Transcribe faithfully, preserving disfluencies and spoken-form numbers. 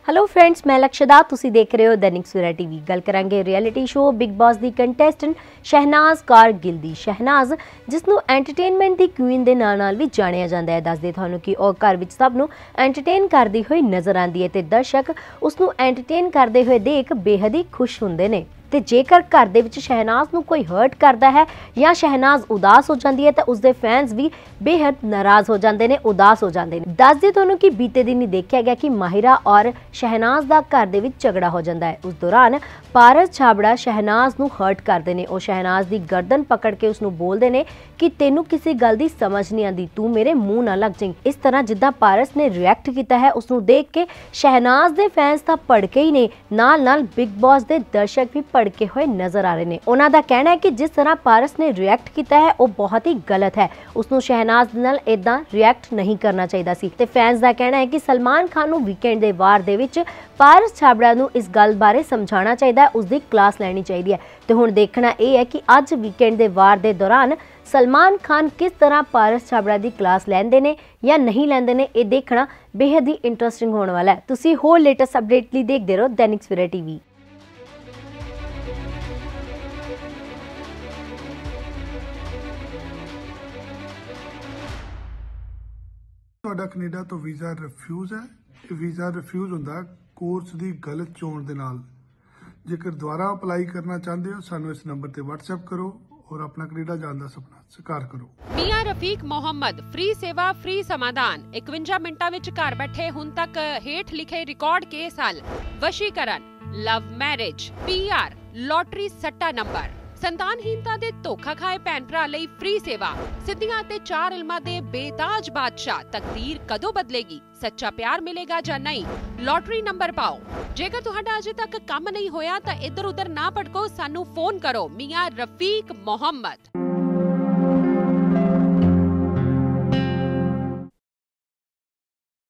Hello friends, मैं लक्ष्यदा, तुसी देख रहे हो दैनिक सवेरा टीवी। गल करांगे रियलिटी शो बिग बॉस दी कंटेस्टेंट शहनाज कौर गिल दी। शहनाज जिसनों एंटरटेनमेंट दी क्वीन दे नाल नाल भी जानिया जांदा है। दस दे तुहानूं कि ओह घर विच सब नूं एंटरटेन करदी होई नज़र आंदी है ते दर्शक उसनूं एंटरटेन करदे होए देख बेहद ही खुश हुंदे ने। ते जेकर घर दे विच शहनाज नूं कोई हर्ट करदा है या शहनाज उदास हो जाती है तो उसके फैंस भी बेहद नाराज हो जाते हैं, उदास हो जाते हैं। दस दे तुहानूं कि बीते दिन ही देखा गया कि माहिरा और शहनाज का घर दे विच झगड़ा हो जाता है। उस दौरान पारस छाबड़ा शहनाज नूं हर्ट करते हैं। वो शहनाज की गर्दन पकड़ के उसनूं बोलते हैं कि तेनू किसी गल की समझ नहीं आती, तू मेरे मुंह ना लग जाई। इस तरह जिद्दां पारस ने रिएक्ट किया है उसनूं देख के शहनाज के फैंस तो भड़के ही ने, नाल नाल बिग बॉस के दर्शक भी भड़के हुए नजर आ रहे हैं। उन्हां दा कहना है कि जिस तरह पारस ने रिएक्ट किया है वो बहुत ही गलत है, उसनूं शहनाज नाल इदां रिएक्ट नहीं करना चाहिए सी। ते फैंस का कहना है कि सलमान खान नूं वीकेंड के वार दे विच पारस छाबड़ा नूं इस गल बारे समझाना चाहिए, उसकी क्लास लैनी चाहिए है। तो हुण देखना यह है कि अज वीकेंड के वार के दौरान सलमान खान किस तरह पारस छाबड़ा की क्लास लैंदे ने या नहीं लैंदे ने, यह देखना बेहद ही इंटरस्टिंग होने वाला है। तुसी होर लेटेस्ट अपडेट लई देखदे रहो दैनिक सवेरा टीवी। ਤੁਹਾਡਾ ਕੈਨੇਡਾ ਤੋਂ ਵੀਜ਼ਾ ਰਿਫਿਊਜ਼ ਹੈ। ਇਹ ਵੀਜ਼ਾ ਰਿਫਿਊਜ਼ ਹੁੰਦਾ ਕੋਰਸ ਦੀ ਗਲਤ ਚੋਣ ਦੇ ਨਾਲ। ਜੇਕਰ ਦੁਬਾਰਾ ਅਪਲਾਈ ਕਰਨਾ ਚਾਹੁੰਦੇ ਹੋ ਸਾਨੂੰ ਇਸ ਨੰਬਰ ਤੇ WhatsApp ਕਰੋ और अपना कनेडा जाने का सपना साकार करो। मियां रफीक मोहम्मद फ्री सेवा फ्री समाधान इकवंजा मिनटां विच घर बैठे हुण तक हेठ लिखे रिकॉर्ड केस हल, वशीकरण, लव मैरिज, पीआर, लॉटरी सट्टा नंबर, संतानहीनता दे धोखा खाए भैन भरा लई फ्री सेवा, सिद्धियां ते चार इल्मां दे बेताज बादशाह। तकदीर कदों बदलेगी, सच्चा प्यार मिलेगा जां नहीं, लॉटरी नंबर पाओ। जेकर तुहाडा अजे तक काम नहीं होया तां इधर उधर ना भटको, सानू फोन करो। मियां रफीक मोहम्मद।